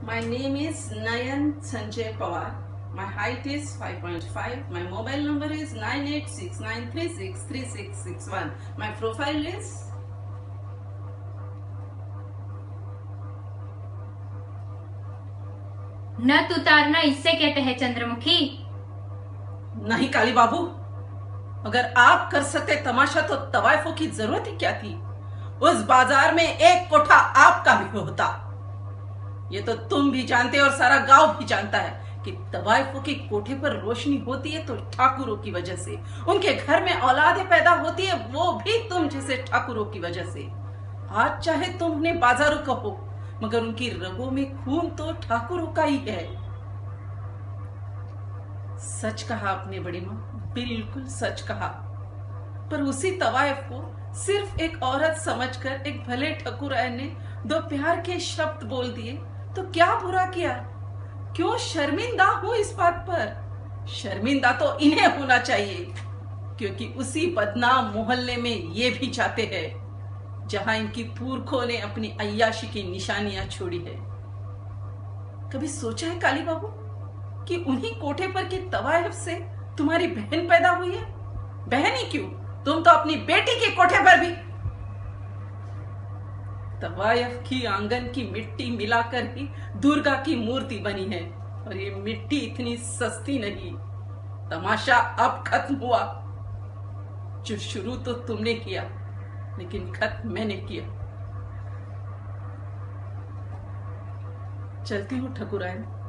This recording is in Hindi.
My name is Nayan Sanjay Pawar. My height is 5.5. My mobile number is 9869363661. My profile is नत उतारना इससे कहते हैं चंद्रमुखी। नहीं काली बाबू, अगर आप कर सकते तमाशा तो तवायफों की जरूरत ही क्या थी। उस बाजार में एक कोठा आपका भी होता। ये तो तुम भी जानते और सारा गांव भी जानता है कि तवायफों के कोठे पर रोशनी होती है तो ठाकुरों की वजह से। उनके घर में औलादें पैदा होती है वो भी तुम जैसे ठाकुरों की वजह से। आज चाहे तुम उन्हें बाजारों कहो, मगर उनकी रगों में खून तो ठाकुरों का ही है। सच कहा आपने बड़ी माँ, बिल्कुल सच कहा। पर उसी तवायफ को सिर्फ एक औरत समझकर एक भले ठकुरायन ने दो प्यार के शब्द बोल दिए तो क्या बुरा किया। क्यों शर्मिंदा हूं इस बात पर। शर्मिंदा तो इन्हें होना चाहिए, क्योंकि उसी बदनाम मोहल्ले में ये भी जाते हैं जहां इनकी पुरखों ने अपनी अय्याशी की निशानियां छोड़ी है। कभी सोचा है काली बाबू कि उन्हीं कोठे पर की तवायफ से तुम्हारी बहन पैदा हुई है। बहन ही क्यों, तुम तो अपनी बेटी के कोठे पर भी तवायफ की आंगन की मिट्टी मिलाकर ही दुर्गा की मूर्ति बनी है। और ये मिट्टी इतनी सस्ती नहीं। तमाशा अब खत्म हुआ। जो शुरू तो तुमने किया, लेकिन खत्म मैंने किया। चलती हूँ ठकुरायन।